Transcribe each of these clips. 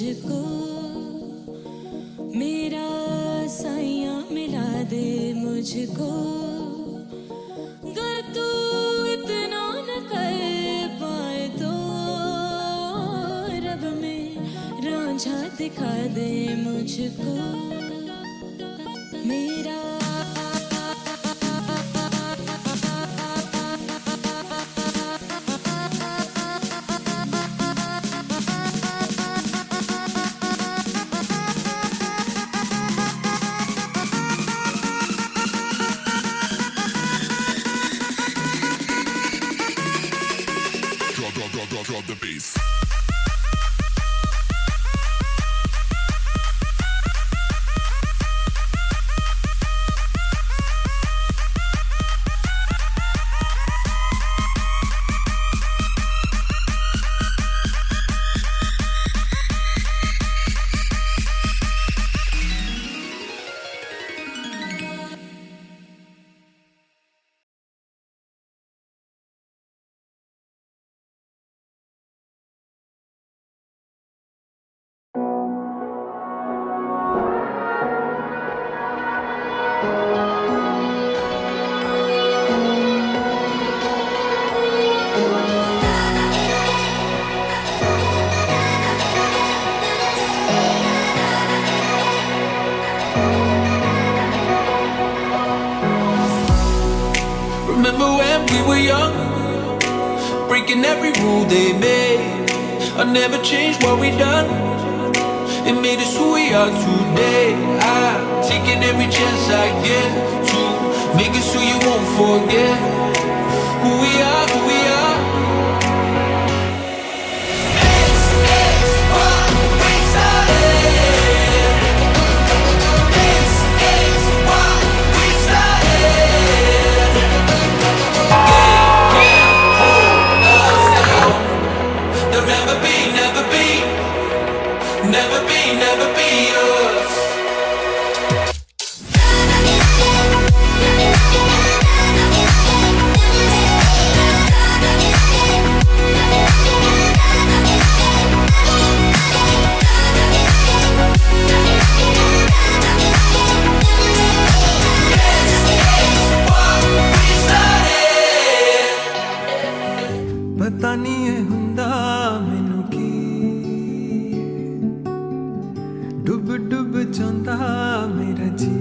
मुझको, मेरा साया मिला दे मुझको। अगर तू इतना न कर पाए तो रब में रांझा दिखा दे मुझको। मेरा drop the bass. Remember when we were young, breaking every rule they made. I never changed what we done. It made us who we are today. I'm taking every chance I get to make us who you won't forget. Who we are, who we are. This is what we started. This is what we started. They can't hold us down. They'll never be, never be. Never be, never be yours. पता नहीं है हुंदा मैनू की डुब डुब जांदा मेरा जी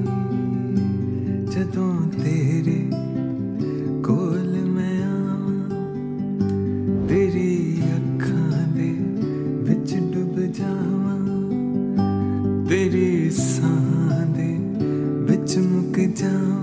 जदों तेरे कोल मैं आवां तेरी अखां दे विच डुब जावां तेरी साहां दे विच मुक जावां।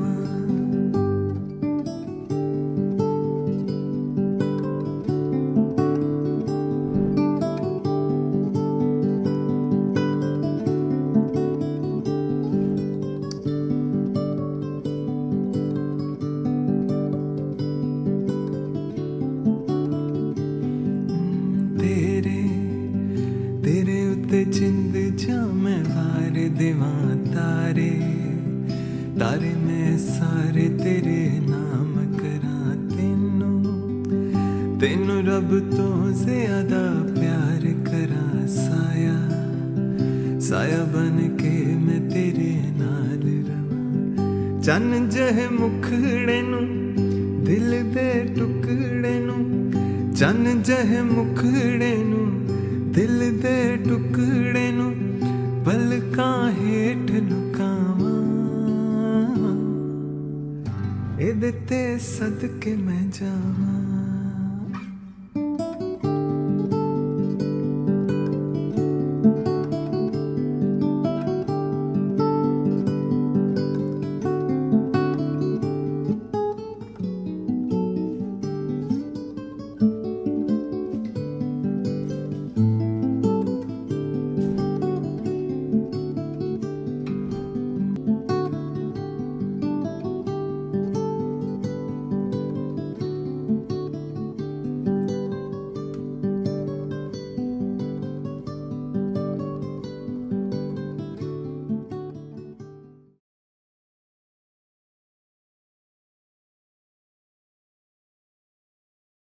तेरे उत्ते जिंद जा मैं वार देवां तारे तारे मैं सारे तेरे नाम करां तेनू तेनू रब तो ज्यादा प्यार करां साया साया बन के मैं तेरे नाल रवां। चन्न जहे मुखड़े नू दिल दे टुकड़े नू चन्न जहे मुखड़े नू दिल दे टुकड़े नू पलकां हेठ लुकावां इहदे ते सदके मैं जावां।